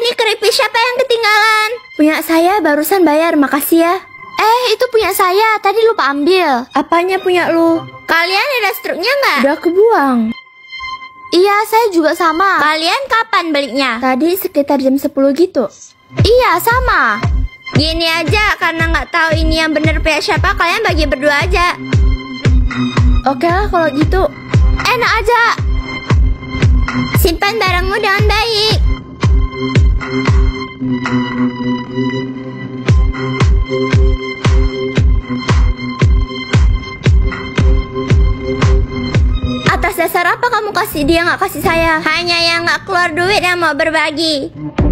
Ini keripik siapa yang ketinggalan? Punya saya, barusan bayar, makasih ya. Itu punya saya, tadi lupa ambil. Apanya punya lu? Kalian ada struknya nggak? Udah kebuang. Iya, saya juga sama. Kalian kapan baliknya? Tadi sekitar jam 10 gitu. Iya, sama. Gini aja, karena nggak tahu ini yang bener punya siapa, kalian bagi berdua aja. Oke lah kalau gitu. Enak aja. Simpan barangmu dengan baik. Atas dasar apa kamu kasih dia nggak kasih saya? Hanya yang nggak keluar duit yang mau berbagi.